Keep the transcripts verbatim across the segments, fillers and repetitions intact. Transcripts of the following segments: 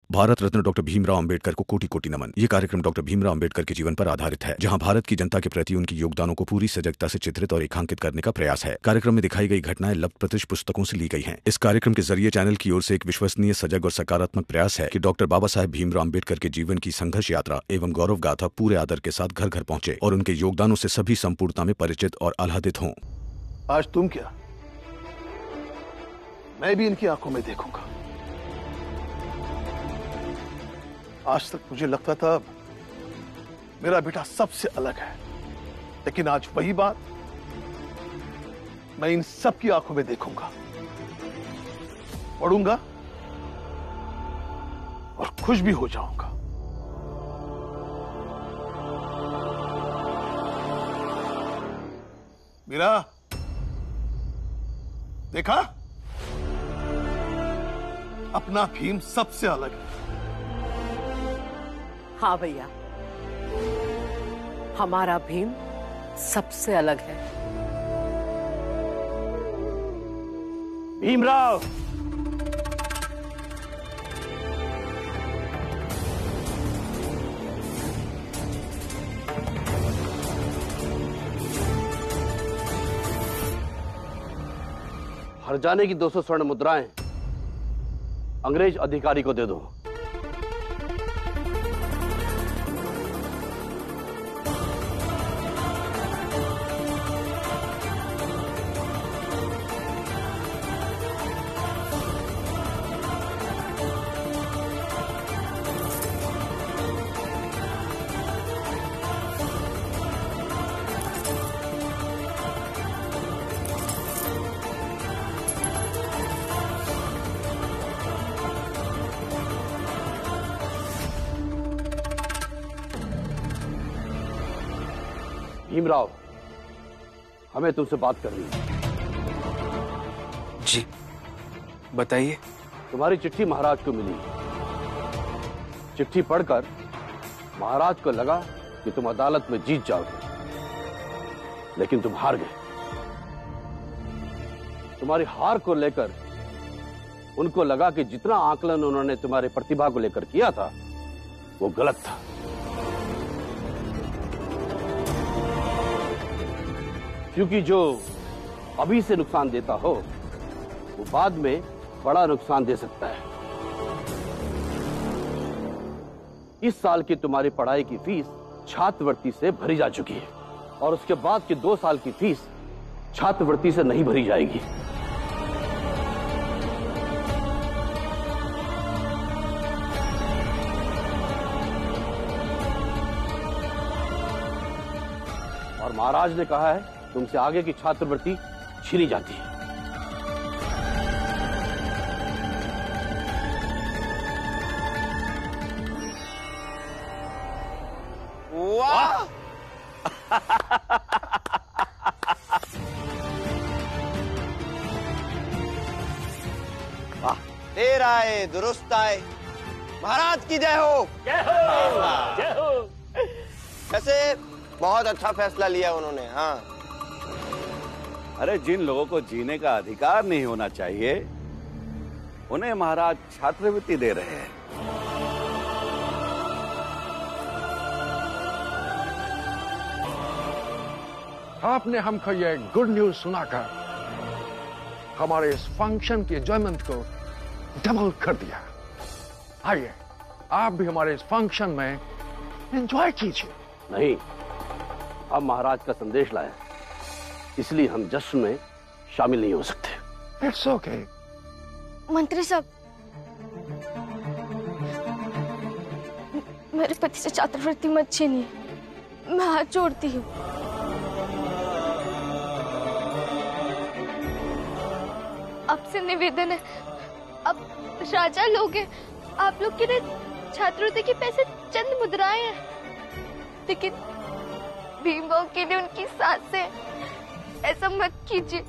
Bharat Ratna doctor Bhimrao Ambedkar को कोटि कोटि नमन। ये कार्यक्रम डॉक्टर भीमराव अंबेडकर के जीवन पर आधारित है, जहां भारत की जनता के प्रति उनके योगदानों को पूरी सजगता से चित्रित और रेखांकित करने का प्रयास है। कार्यक्रम में दिखाई गई घटनाएं लब्ध प्रतिष्ठ पुस्तकों से ली गई हैं। इस कार्यक्रम के जरिए चैनल की ओर से एक विश्वसनीय, सजग और सकारात्मक प्रयास है कि डॉक्टर बाबा साहेब भीमराव अंबेडकर के जीवन की संघर्ष यात्रा एवं गौरव गाथा पूरे आदर के साथ घर घर पहुंचे और उनके योगदानों से सभी संपूर्णता में परिचित और आह्लादित हों। आज तुम क्या, मैं भी इनकी आंखों में देखूंगा। आज तक मुझे लगता था मेरा बेटा सबसे अलग है, लेकिन आज वही बात मैं इन सब की आंखों में देखूंगा, पढ़ूंगा और खुश भी हो जाऊंगा। मीरा, देखा, अपना भीम सबसे अलग है। हाँ भैया, हमारा भीम सबसे अलग है। भीमराव, हर जाने की दो सौ स्वर्ण मुद्राएं अंग्रेज अधिकारी को दे दो। भीमराव, हमें तुमसे बात करनी है। जी बताइए। तुम्हारी चिट्ठी महाराज को मिली। चिट्ठी पढ़कर महाराज को लगा कि तुम अदालत में जीत जाओगे, लेकिन तुम हार गए। तुम्हारी हार को लेकर उनको लगा कि जितना आकलन उन्होंने तुम्हारे प्रतिभा को लेकर किया था वो गलत था। क्योंकि जो अभी से नुकसान देता हो वो बाद में बड़ा नुकसान दे सकता है। इस साल की तुम्हारी पढ़ाई की फीस छात्रवृत्ति से भरी जा चुकी है और उसके बाद की दो साल की फीस छात्रवृत्ति से नहीं भरी जाएगी। और महाराज ने कहा है तुमसे आगे की छात्रवृत्ति छीनी जाती है। वाह! वाह! देर आए दुरुस्त आए। महाराज की जय हो। जय हो, जय हो। वैसे बहुत अच्छा फैसला लिया उन्होंने। हाँ, अरे जिन लोगों को जीने का अधिकार नहीं होना चाहिए उन्हें महाराज छात्रवृत्ति दे रहे हैं। आपने हमको ये गुड न्यूज सुनाकर हमारे इस फंक्शन की एंजॉयमेंट को डबल कर दिया। आइए आप भी हमारे इस फंक्शन में एंजॉय कीजिए। नहीं, हम महाराज का संदेश लाए, इसलिए हम जश्न में शामिल नहीं हो सकते। It's okay. मंत्री साहब, मेरे पति से छात्रवृत्ति मत छीनिए, मैं हाथ जोड़ती हूँ। आपसे निवेदन है, अब राजा लोग हैं, आप लोग के लिए छात्रवृत्ति के पैसे चंद मुद्राएं हैं, लेकिन भीमराव के लिए उनकी सांसें, ऐसा मत कीजिए।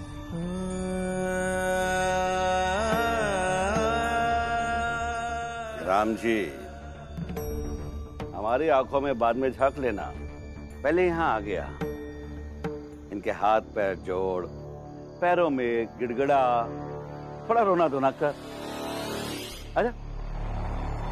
राम जी, हमारी आंखों में बाद में झांक लेना, पहले यहाँ आ गया। इनके हाथ पैर जोड़, पैरों में गिड़गिड़ा, थोड़ा रोना धोना कर। आजा।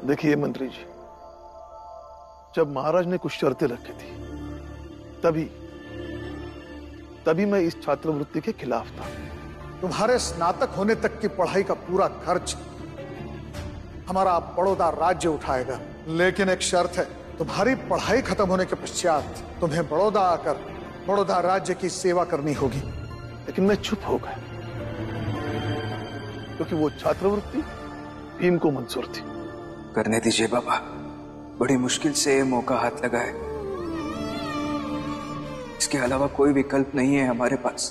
देखिए मंत्री जी, जब महाराज ने कुछ शर्तें रखी थी तभी तभी मैं इस छात्रवृत्ति के खिलाफ था। तुम्हारे स्नातक होने तक की पढ़ाई का पूरा खर्च हमारा बड़ौदा राज्य उठाएगा, लेकिन एक शर्त है, तुम्हारी पढ़ाई खत्म होने के पश्चात तुम्हें बड़ौदा आकर बड़ौदा राज्य की सेवा करनी होगी। लेकिन मैं चुप हो गया क्योंकि वो छात्रवृत्ति भीम को मंजूर थी। करने दीजिए बाबा, बड़ी मुश्किल से ये मौका हाथ लगा है, इसके अलावा कोई विकल्प नहीं है हमारे पास।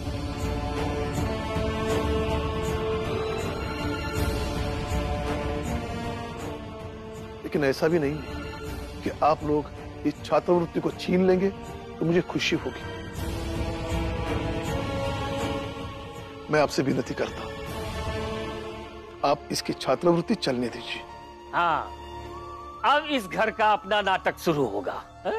लेकिन ऐसा भी नहीं कि आप लोग इस छात्रवृत्ति को छीन लेंगे तो मुझे खुशी होगी। मैं आपसे विनती करता हूं, आप इसकी छात्रवृत्ति चलने दीजिए। हाँ, अब इस घर का अपना नाटक शुरू होगा।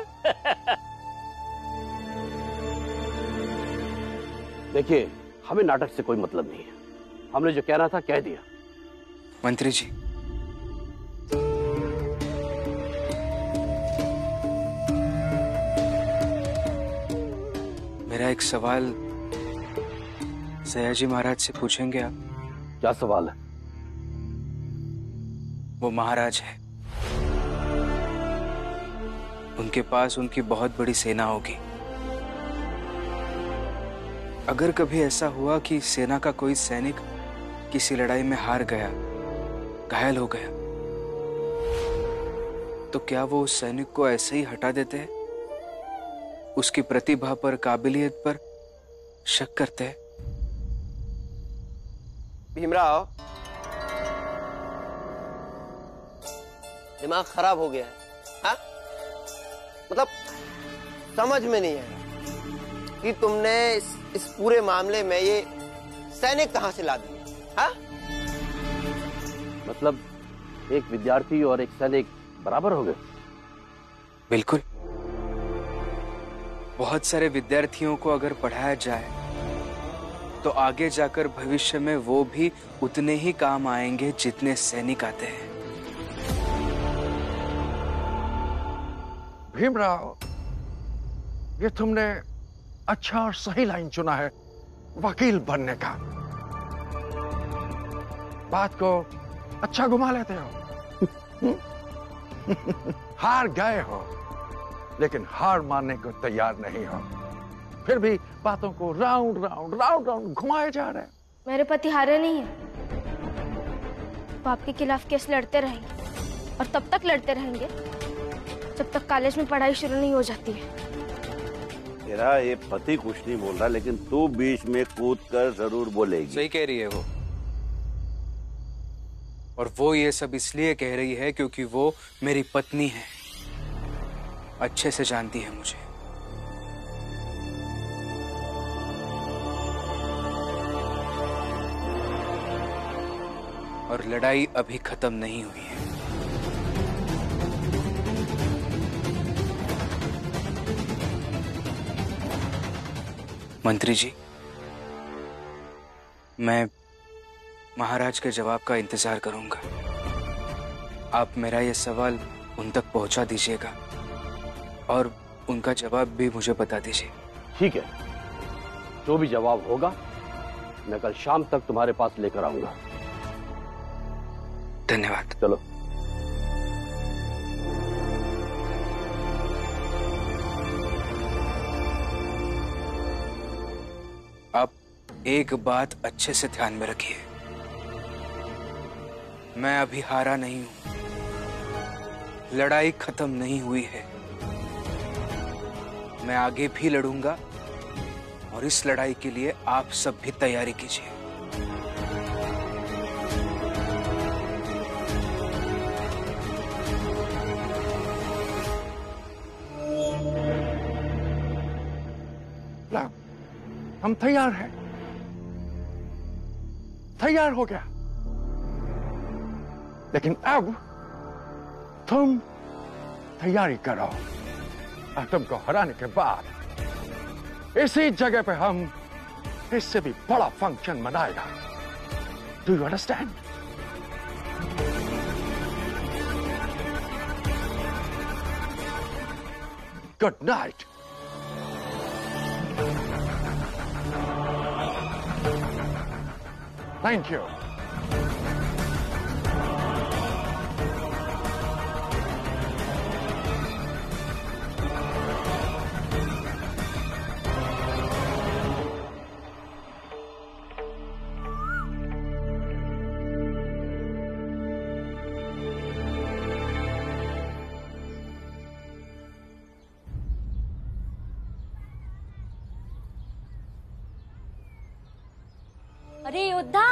देखिए, हमें नाटक से कोई मतलब नहीं है, हमने जो कहना था कह दिया। मंत्री जी, मेरा एक सवाल सयाजी महाराज से पूछेंगे आप? क्या सवाल है? वो महाराज है, उनके पास उनकी बहुत बड़ी सेना होगी। अगर कभी ऐसा हुआ कि सेना का कोई सैनिक किसी लड़ाई में हार गया, घायल हो गया, तो क्या वो उस सैनिक को ऐसे ही हटा देते हैं? उसकी प्रतिभा पर, काबिलियत पर शक करते हैं? भीमराव, दिमाग खराब हो गया है, हाँ? मतलब समझ में नहीं आया कि तुमने इस, इस पूरे मामले में ये सैनिक कहां से ला दिए, हाँ? मतलब एक विद्यार्थी और एक सैनिक बराबर हो गए? बिल्कुल। बहुत सारे विद्यार्थियों को अगर पढ़ाया जाए तो आगे जाकर भविष्य में वो भी उतने ही काम आएंगे जितने सैनिक आते हैं। भीमराव, ये तुमने अच्छा और सही लाइन चुना है वकील बनने का। बात को अच्छा घुमा लेते हो। हार गए हो, लेकिन हार मानने को तैयार नहीं हो, फिर भी बातों को राउंड राउंड राउंड राउंड घुमाए जा रहे हैं। मेरे पति हारे नहीं है, वो आपके खिलाफ केस लड़ते रहेंगे और तब तक लड़ते रहेंगे जब तक कॉलेज में पढ़ाई शुरू नहीं हो जाती है। तेरा ये पति कुछ नहीं बोल रहा, लेकिन तू बीच में कूद कर जरूर बोलेगी। सही कह रही है वो, और वो ये सब इसलिए कह रही है क्योंकि वो मेरी पत्नी है, अच्छे से जानती है मुझे। और लड़ाई अभी खत्म नहीं हुई है। मंत्री जी, मैं महाराज के जवाब का इंतजार करूंगा। आप मेरा ये सवाल उन तक पहुंचा दीजिएगा और उनका जवाब भी मुझे बता दीजिए। ठीक है, जो भी जवाब होगा मैं कल शाम तक तुम्हारे पास लेकर आऊंगा। धन्यवाद। चलो। आप एक बात अच्छे से ध्यान में रखिए, मैं अभी हारा नहीं हूं, लड़ाई खत्म नहीं हुई है। मैं आगे भी लड़ूंगा और इस लड़ाई के लिए आप सब भी तैयारी कीजिए। हम तैयार हैं, तैयार हो गया, लेकिन अब तुम तैयारी करो और तुमको हराने के बाद इसी जगह पे हम इससे भी बड़ा फंक्शन मनाएगा। Do you understand? Good night. Thank you. अरे योद्धा,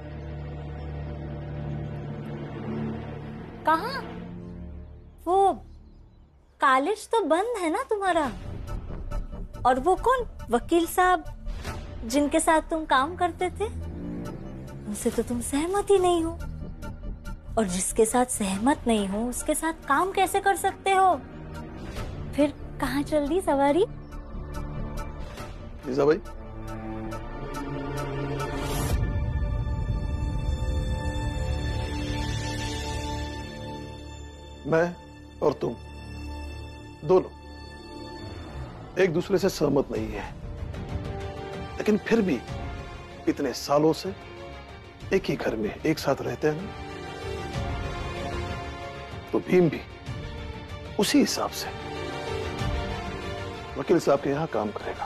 कहाँ? वो कॉलेज तो बंद है ना तुम्हारा? और वो कौन वकील साहब जिनके साथ तुम काम करते थे, उनसे तो तुम सहमत ही नहीं हो। और जिसके साथ सहमत नहीं हो उसके साथ काम कैसे कर सकते हो? फिर कहाँ चल दी सवारी? लीजा भाई, मैं और तुम दोनों एक दूसरे से सहमत नहीं है, लेकिन फिर भी इतने सालों से एक ही घर में एक साथ रहते हैं ना, तो भीम भी उसी हिसाब से वकील साहब के यहां काम करेगा।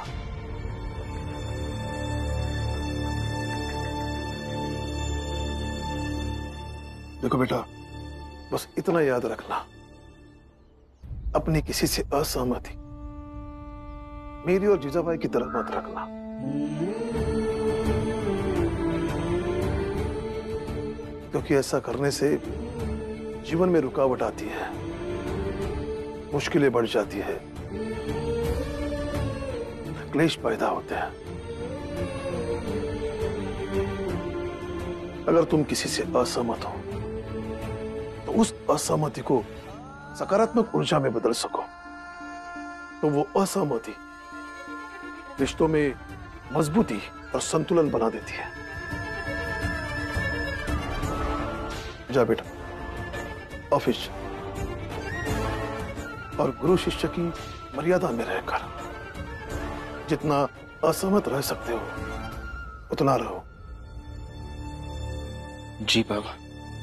देखो बेटा, बस इतना याद रखना, अपनी किसी से असहमति मेरी और जीजाबाई की तरफ मत रखना। क्योंकि ऐसा करने से जीवन में रुकावट आती है, मुश्किलें बढ़ जाती है, क्लेश पैदा होते हैं। अगर तुम किसी से असहमत हो तो उस असहमति को सकारात्मक ऊर्जा में बदल सको, तो वो असहमति रिश्तों में मजबूती और संतुलन बना देती है। जा बेटा ऑफिस, और गुरु शिष्य की मर्यादा में रहकर जितना असहमत रह सकते हो उतना रहो। जी बाबा।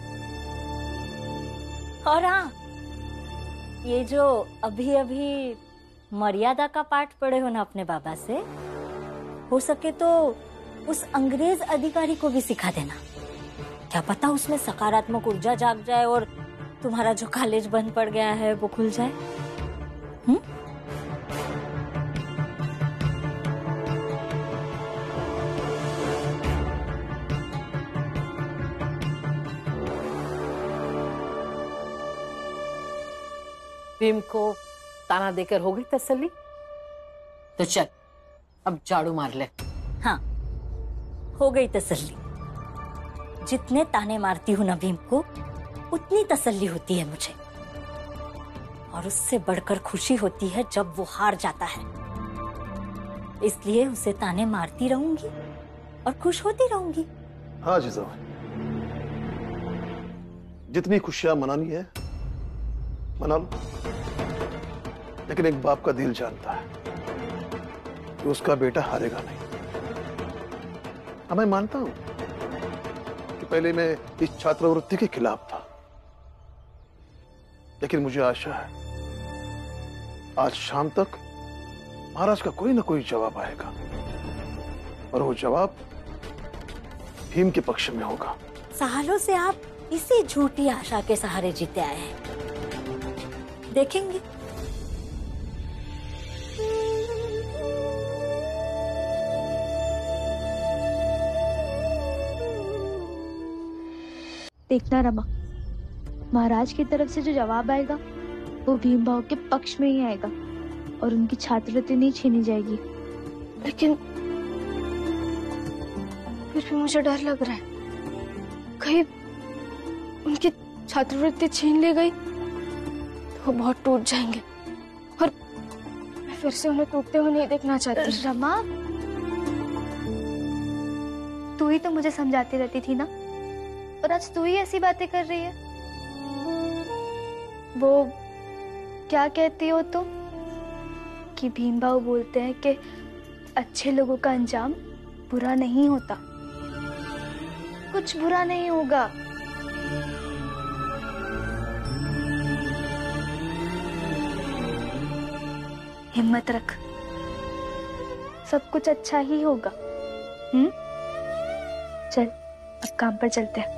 और हाँ, ये जो अभी अभी मर्यादा का पाठ पढ़े हो ना अपने बाबा से, हो सके तो उस अंग्रेज अधिकारी को भी सिखा देना। क्या पता उसमें सकारात्मक ऊर्जा जाग जाए और तुम्हारा जो कॉलेज बंद पड़ गया है वो खुल जाए। हुँ? भीम को ताना देकर हो गई तसल्ली? तो चल अब झाड़ू मार ले। हाँ, हो गई तसल्ली। जितने ताने मारती हूँ ना भीम को, उतनी तसल्ली होती है मुझे। और उससे बढ़कर खुशी होती है जब वो हार जाता है। इसलिए उसे ताने मारती रहूंगी और खुश होती रहूंगी। हाँ जीजा, जितनी खुशियां मनानी है मना लो, लेकिन एक बाप का दिल जानता है कि उसका बेटा हारेगा नहीं। हाँ, मैं मानता हूं कि पहले मैं इस छात्रवृत्ति के खिलाफ था, लेकिन मुझे आशा है आज शाम तक महाराज का कोई ना कोई जवाब आएगा, और वो जवाब भीम के पक्ष में होगा। सालों से आप इसी झूठी आशा के सहारे जीते आए हैं, देखेंगे। देखना रमा, महाराज की तरफ से जो जवाब आएगा वो भीम भाव के पक्ष में ही आएगा और उनकी छात्रवृत्ति नहीं छीनी जाएगी। लेकिन फिर भी मुझे डर लग रहा है, कहीं उनकी छात्रवृत्ति छीन ली गई तो वो बहुत टूट जाएंगे, और मैं फिर से उन्हें टूटते हुए नहीं देखना चाहती। रमा, तू ही तो मुझे समझाती रहती थी ना, और आज तू ही ऐसी बातें कर रही है। वो क्या कहती हो तुम? कि भीमबाऊ बोलते हैं कि अच्छे लोगों का अंजाम बुरा नहीं होता। कुछ बुरा नहीं होगा। हिम्मत रख, सब कुछ अच्छा ही होगा। हम्म, चल अब काम पर चलते हैं।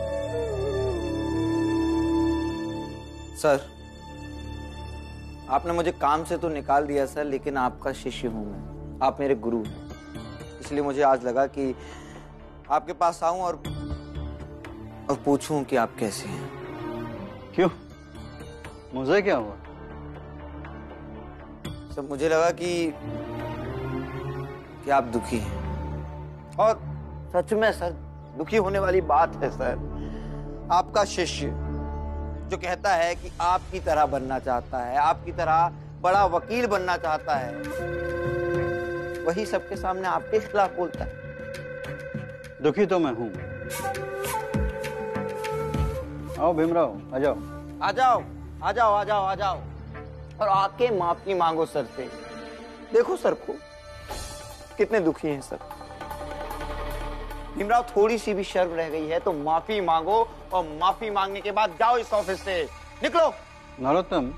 सर, आपने मुझे काम से तो निकाल दिया सर, लेकिन आपका शिष्य हूं मैं, आप मेरे गुरु हैं। इसलिए मुझे आज लगा कि आपके पास आऊं और और पूछूं कि आप कैसे हैं। क्यों, मुझे क्या हुआ? सर, मुझे लगा कि कि आप दुखी हैं, और सच में सर दुखी होने वाली बात है सर। आपका शिष्य जो कहता है कि आपकी तरह बनना चाहता है, आपकी तरह बड़ा वकील बनना चाहता है, वही सबके सामने आपके खिलाफ बोलता है। दुखी तो मैं हूं। आओ भीमराव, आ जाओ। आ जाओ, आ जाओ, आ जाओ, आ जाओ, और आके माफी मांगो सर से। देखो सर को कितने दुखी हैं सर। भीमराव, थोड़ी सी भी शर्म रह गई है तो माफी मांगो, और माफी मांगने के बाद जाओ इस ऑफिस से, निकलो। नरोत्तम,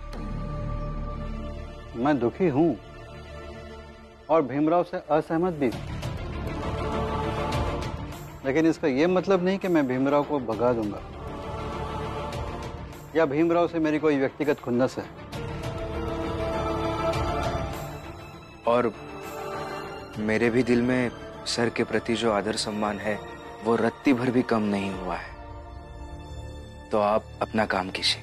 मैं दुखी हूं और भीमराव से असहमत भी हूं, लेकिन इसका यह मतलब नहीं कि मैं भीमराव को भगा दूंगा या भीमराव से मेरी कोई व्यक्तिगत खुन्नस है। और मेरे भी दिल में सर के प्रति जो आदर सम्मान है वो रत्ती भर भी कम नहीं हुआ है। तो आप अपना काम कीजिए।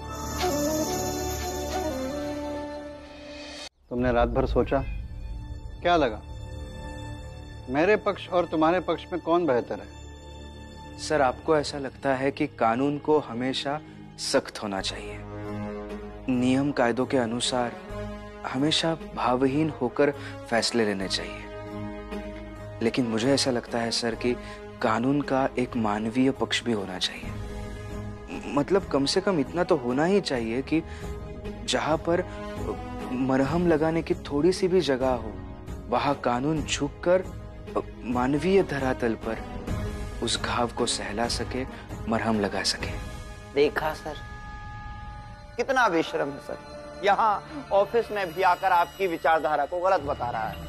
तुमने रात भर सोचा, क्या लगा मेरे पक्ष और तुम्हारे पक्ष में कौन बेहतर है? सर, आपको ऐसा लगता है कि कानून को हमेशा सख्त होना चाहिए, नियम कायदों के अनुसार हमेशा भावहीन होकर फैसले लेने चाहिए। लेकिन मुझे ऐसा लगता है सर कि कानून का एक मानवीय पक्ष भी होना चाहिए। मतलब कम से कम इतना तो होना ही चाहिए कि जहां पर मरहम लगाने की थोड़ी सी भी जगह हो, वहां कानून झुककर मानवीय धरातल पर उस घाव को सहला सके, मरहम लगा सके। देखा सर, कितना बेशर्म है सर। यहाँ ऑफिस में भी आकर आपकी विचारधारा को गलत बता रहा है।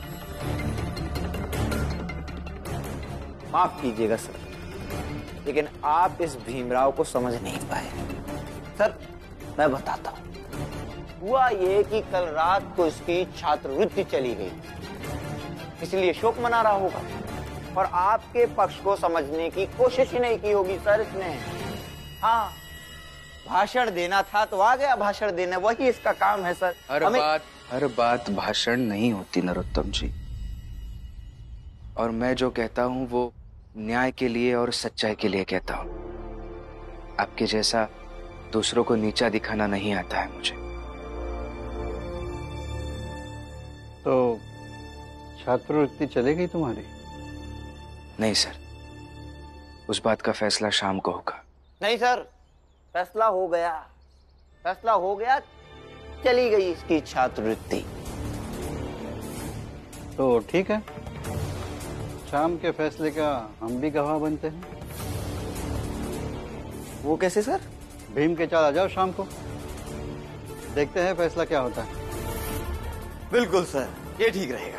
माफ कीजिएगा सर, लेकिन आप इस भीमराव को समझ नहीं पाए। सर, मैं बताता हूँ। हुआ ये कि कल रात को इसकी छात्रवृत्ति चली गई, इसलिए शोक मना रहा होगा, और आपके पक्ष को समझने की कोशिश ही नहीं की होगी सर इसने। हाँ, भाषण देना था तो आ गया भाषण देने, वही इसका काम है सर। हर हमें... बात हर बात भाषण नहीं होती नरोत्तम जी, और मैं जो कहता हूँ वो न्याय के लिए और सच्चाई के लिए कहता हूँ। आपके जैसा दूसरों को नीचा दिखाना नहीं आता है मुझे। तो छात्रवृत्ति चलेगी तुम्हारी? नहीं सर, उस बात का फैसला शाम को होगा। नहीं सर, फैसला हो गया, फैसला हो गया, चली गई इसकी छात्रवृत्ति। तो ठीक है, शाम के फैसले का हम भी गवाह बनते हैं। वो कैसे सर? भीम के चाल आ जाओ शाम को, देखते हैं फैसला क्या होता है। बिल्कुल सर, ये ठीक रहेगा।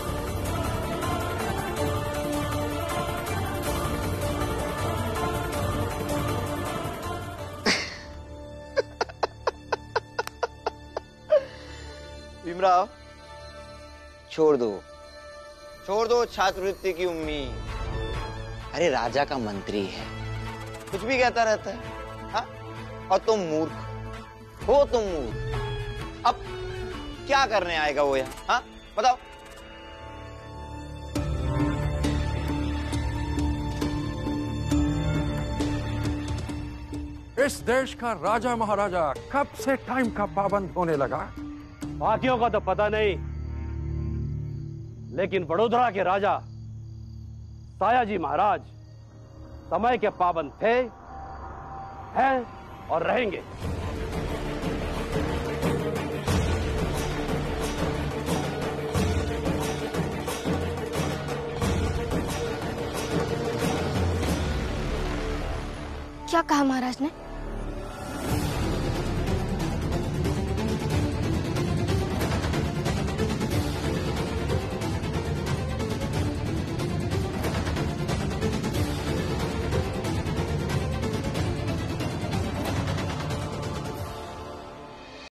भीमराव, छोड़ दो, छोड़ दो छात्रवृत्ति की उम्मीद। अरे राजा का मंत्री है, कुछ भी कहता रहता है। हाँ? और तुम मूर्ख हो, तुम मूर्ख। अब क्या करने आएगा वो यहाँ? हाँ? बताओ। इस देश का राजा महाराजा कब से टाइम का पाबंद होने लगा? बाकियों का तो पता नहीं, लेकिन वडोदरा के राजा सायाजी महाराज समय के पाबंद थे, हैं और रहेंगे। क्या कहा महाराज ने?